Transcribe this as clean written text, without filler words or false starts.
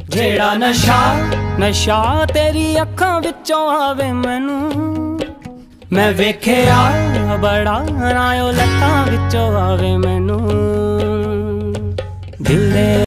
जेड़ा नशा नशा तेरी अखां विचों आवे मैनू, मैं वेखिया बड़ा ना ओ लत्तां विचों आवे मैनू। दिल दे